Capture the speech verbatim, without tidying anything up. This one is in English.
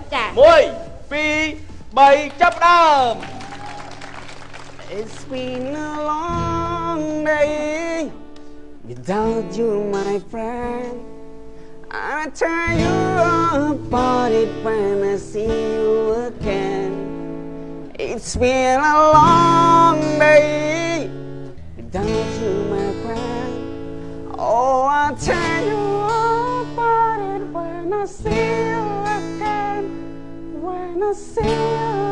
Chà. Mười, pi, bảy, chấp đơm. It's been a long day without you, my friend. I'll tell you about it when I see you again. It's been a long day without you, my friend. Oh, I'll tell you about it when I see you again. When I see you